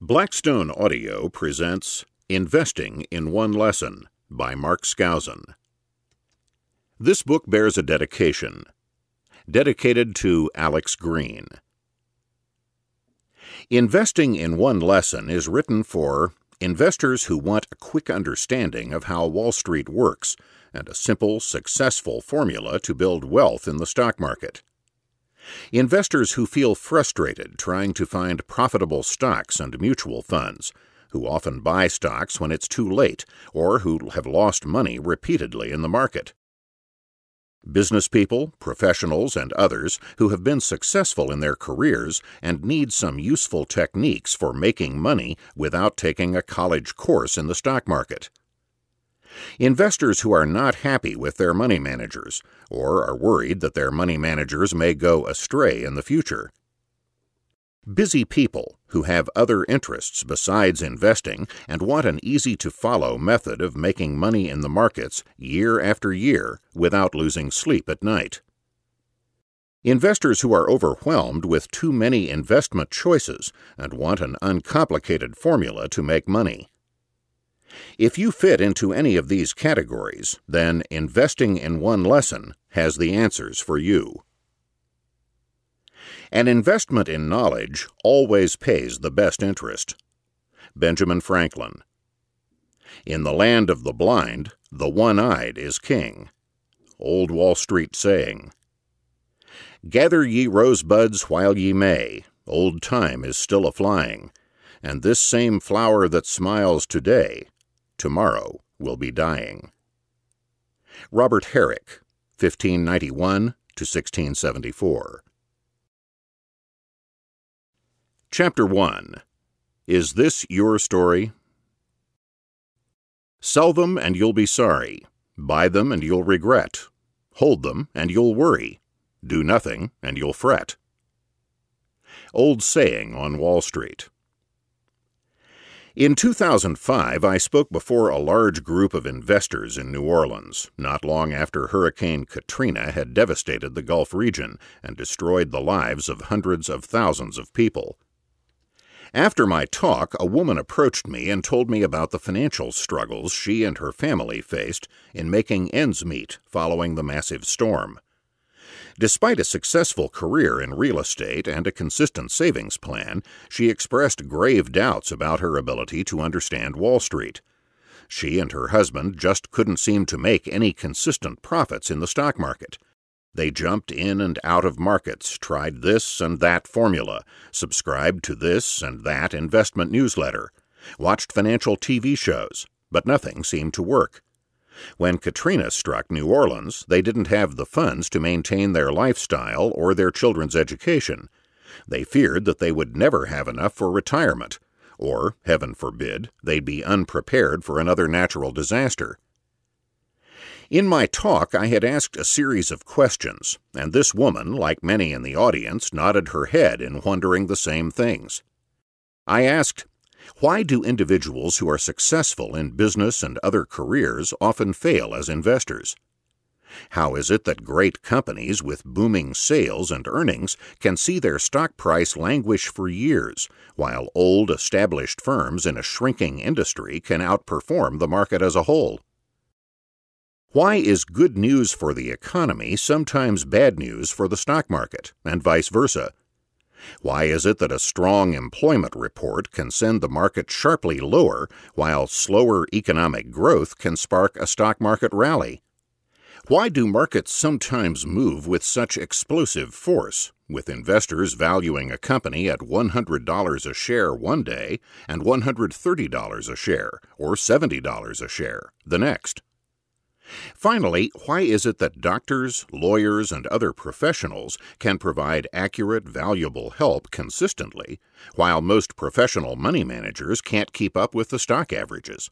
Blackstone Audio presents Investing in One Lesson by Mark Skousen. This book bears a dedication. Dedicated to Alex Green. Investing in One Lesson is written for investors who want a quick understanding of how Wall Street works and a simple, successful formula to build wealth in the stock market. Investors who feel frustrated trying to find profitable stocks and mutual funds, who often buy stocks when it's too late, or who have lost money repeatedly in the market. Business people, professionals, and others who have been successful in their careers and need some useful techniques for making money without taking a college course in the stock market. Investors who are not happy with their money managers, or are worried that their money managers may go astray in the future. Busy people who have other interests besides investing and want an easy-to-follow method of making money in the markets year after year without losing sleep at night. Investors who are overwhelmed with too many investment choices and want an uncomplicated formula to make money. If you fit into any of these categories, then Investing in One Lesson has the answers for you. An investment in knowledge always pays the best interest. Benjamin Franklin. In the land of the blind, the one-eyed is king. Old Wall Street saying. Gather ye rosebuds while ye may, old time is still a-flying, and this same flower that smiles today, tomorrow will be dying. Robert Herrick, 1591 to 1674. Chapter 1. Is this your story? Sell them and you'll be sorry. Buy them and you'll regret. Hold them and you'll worry. Do nothing and you'll fret. Old saying on Wall Street. In 2005, I spoke before a large group of investors in New Orleans, not long after Hurricane Katrina had devastated the Gulf region and destroyed the lives of hundreds of thousands of people. After my talk, a woman approached me and told me about the financial struggles she and her family faced in making ends meet following the massive storm. Despite a successful career in real estate and a consistent savings plan, she expressed grave doubts about her ability to understand Wall Street. She and her husband just couldn't seem to make any consistent profits in the stock market. They jumped in and out of markets, tried this and that formula, subscribed to this and that investment newsletter, watched financial TV shows, but nothing seemed to work. When Katrina struck New Orleans, they didn't have the funds to maintain their lifestyle or their children's education. They feared that they would never have enough for retirement, or, heaven forbid, they'd be unprepared for another natural disaster. In my talk, I had asked a series of questions, and this woman, like many in the audience, nodded her head in wondering the same things. I asked, why do individuals who are successful in business and other careers often fail as investors? How is it that great companies with booming sales and earnings can see their stock price languish for years, while old, established firms in a shrinking industry can outperform the market as a whole? Why is good news for the economy sometimes bad news for the stock market, and vice versa? Why is it that a strong employment report can send the market sharply lower, while slower economic growth can spark a stock market rally? Why do markets sometimes move with such explosive force, with investors valuing a company at $100 a share one day and $130 a share, or $70 a share, the next? Finally, why is it that doctors, lawyers, and other professionals can provide accurate, valuable help consistently, while most professional money managers can't keep up with the stock averages?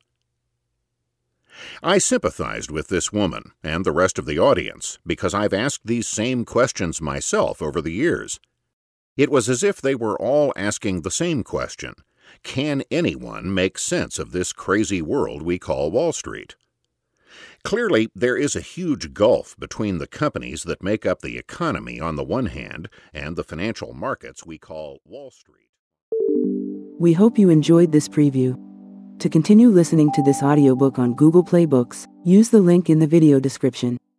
I sympathized with this woman and the rest of the audience because I've asked these same questions myself over the years. It was as if they were all asking the same question: can anyone make sense of this crazy world we call Wall Street? Clearly, there is a huge gulf between the companies that make up the economy on the one hand and the financial markets we call Wall Street. We hope you enjoyed this preview. To continue listening to this audiobook on Google Play Books, use the link in the video description.